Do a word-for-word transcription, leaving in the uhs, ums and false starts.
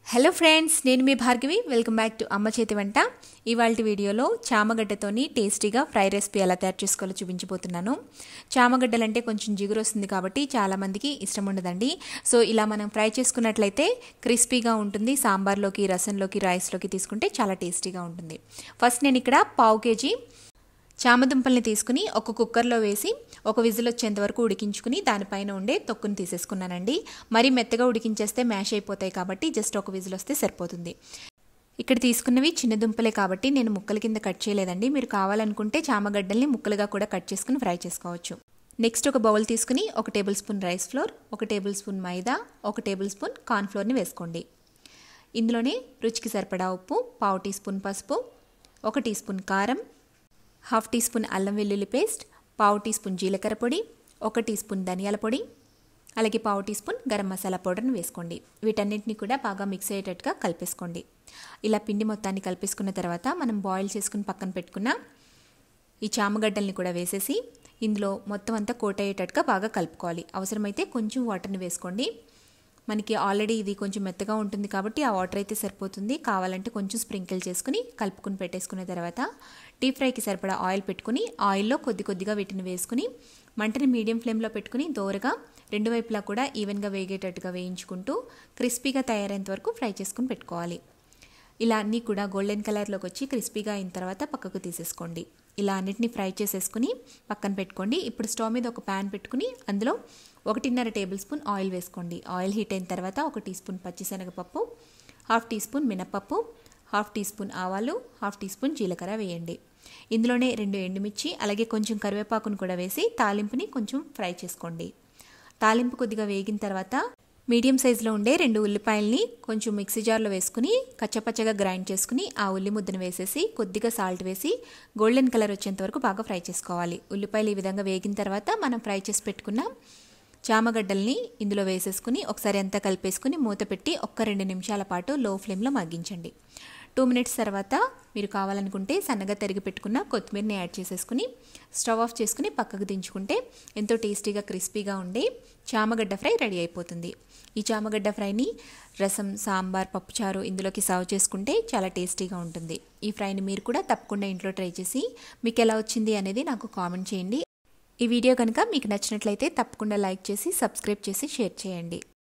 Hello friends, నేను మీ Bhargavi. Welcome back to అమ్మ చేతి వంట. ఇవాల్టి వీడియోలో చామగడ్డతోని టేస్టీగా ఫ్రై రెసిపీ ఎలా తయారు చేసుకోవాలో చూపించబోతున్నాను. చామగడ్డలంటే కొంచెం జిగురు వస్తుంది కాబట్టి చాలామందికి ఇష్టం ఉండదండి. సో ఇలా మనం ఫ్రై చేసుకున్నట్లయితే క్రిస్పీగా ఉంటుంది. సాంబార్లోకి, రసంలోకి, రైస్లోకి తీసుకుంటే చాలా టేస్టీగా ఉంటుంది. ఫస్ట్ నేను ఇక్కడ పావు కేజీ చామదుంపల్ని తీసుకుని ఒక కుక్కర్లో వేసి ఒక విజిల్ వచ్చేంత వరకు ఉడికించుకుని దానిపైన ఉండే తొక్కుని తీసేసుకున్నానండి. మరీ మెత్తగా ఉడికించేస్తే మ్యాష్ అయిపోతాయి కాబట్టి జస్ట్ ఒక విజిల్ వస్తే సరిపోతుంది. ఇక్కడ తీసుకున్నవి చిన్న దుంపలే కాబట్టి నేను ముక్కల కింద కట్ చేయలేదండి. మీరు కావాలనుకుంటే చామగడ్డల్ని ముక్కలుగా కూడా కట్ చేసుకుని ఫ్రై చేసుకోవచ్చు. నెక్స్ట్ ఒక బౌల్ తీసుకుని ఒక టేబుల్ స్పూన్ రైస్ ఫ్లోర్, ఒక టేబుల్ స్పూన్ మైదా, ఒక టేబుల్ స్పూన్ కార్న్ఫ్లోర్ని వేసుకోండి. ఇందులోనే రుచికి సరిపడా ఉప్పు, పావు టీ స్పూన్ పసుపు, ఒక టీ స్పూన్ కారం, హాఫ్ టీ స్పూన్ అల్లం వెల్లుల్లి పేస్ట్, పావు టీ స్పూన్ జీలకర్ర పొడి, ఒక టీ స్పూన్ ధనియాల పొడి, అలాగే పావు టీ స్పూన్ గరం మసాలా పౌడర్ని వేసుకోండి. వీటన్నిటిని కూడా బాగా మిక్స్ అయ్యేటట్టుగా కలిపేసుకోండి. ఇలా పిండి మొత్తాన్ని కలిపేసుకున్న తర్వాత మనం బాయిల్ చేసుకుని పక్కన పెట్టుకున్న ఈ చామగడ్డల్ని కూడా వేసేసి ఇందులో మొత్తం అంతా కోట్ అయ్యేటట్టుగా బాగా కలుపుకోవాలి. అవసరమైతే కొంచెం వాటర్ని వేసుకోండి. మనకి ఆల్రెడీ ఇది కొంచెం మెత్తగా ఉంటుంది కాబట్టి ఆ వాటర్ అయితే సరిపోతుంది. కావాలంటే కొంచెం స్ప్రింకిల్ చేసుకుని కలుపుకుని పెట్టేసుకున్న తర్వాత డీప్ ఫ్రైకి సరిపడా ఆయిల్ పెట్టుకుని ఆయిల్లో కొద్ది కొద్దిగా వీటిని వేసుకుని మంటని మీడియం ఫ్లేమ్లో పెట్టుకుని దోరగా రెండు వైపులా కూడా ఈవెన్గా వేగేటట్టుగా వేయించుకుంటూ క్రిస్పీగా తయారైనంత వరకు ఫ్రై చేసుకుని పెట్టుకోవాలి. ఇలా అన్నీ కూడా గోల్డెన్ కలర్లోకి వచ్చి క్రిస్పీగా అయిన తర్వాత పక్కకు తీసేసుకోండి. ఇలా అన్నిటిని ఫ్రై చేసేసుకుని పక్కన పెట్టుకోండి. ఇప్పుడు స్టవ్ మీద ఒక ప్యాన్ పెట్టుకుని అందులో ఒకటిన్నర టేబుల్ స్పూన్ ఆయిల్ వేసుకోండి. ఆయిల్ హీట్ అయిన తర్వాత ఒక టీ స్పూన్ పచ్చిశనగపప్పు, హాఫ్ టీ స్పూన్ మినపప్పు, హాఫ్ టీ స్పూన్ ఆవాలు, హాఫ్ టీ స్పూన్ జీలకర్ర వేయండి. ఇందులోనే రెండు ఎండుమిర్చి అలాగే కొంచెం కరివేపాకును కూడా వేసి తాలింపుని కొంచెం ఫ్రై చేసుకోండి. తాలింపు కొద్దిగా వేగిన తర్వాత మీడియం సైజులో ఉండే రెండు ఉల్లిపాయల్ని కొంచెం మిక్సీ జార్లో వేసుకుని కచ్చపచ్చగా గ్రైండ్ చేసుకుని ఆ ఉల్లి ముద్దను వేసేసి కొద్దిగా సాల్ట్ వేసి గోల్డెన్ కలర్ వచ్చేంత వరకు బాగా ఫ్రై చేసుకోవాలి. ఉల్లిపాయలు ఈ విధంగా వేగిన తర్వాత మనం ఫ్రై చేసి పెట్టుకున్న చామగడ్డల్ని ఇందులో వేసేసుకుని ఒకసారి అంతా కలిపేసుకుని మూత పెట్టి ఒక్క రెండు నిమిషాల పాటు లో ఫ్లేమ్లో మగ్గించండి. టూ మినిట్స్ తర్వాత మీరు కావాలనుకుంటే సన్నగా తరిగి పెట్టుకున్న కొత్తిమీరని యాడ్ చేసేసుకుని స్టవ్ ఆఫ్ చేసుకుని పక్కకు దించుకుంటే ఎంతో టేస్టీగా క్రిస్పీగా ఉండే చామగడ్డ ఫ్రై రెడీ అయిపోతుంది. ఈ చామగడ్డ ఫ్రైని రసం, సాంబార్, పప్పుచారు ఇందులోకి సర్వ్ చేసుకుంటే చాలా టేస్టీగా ఉంటుంది. ఈ ఫ్రైని మీరు కూడా తప్పకుండా ఇంట్లో ట్రై చేసి మీకు ఎలా వచ్చింది అనేది నాకు కామెంట్ చేయండి. ఈ వీడియో కనుక మీకు నచ్చినట్లయితే తప్పకుండా లైక్ చేసి సబ్స్క్రైబ్ చేసి షేర్ చేయండి.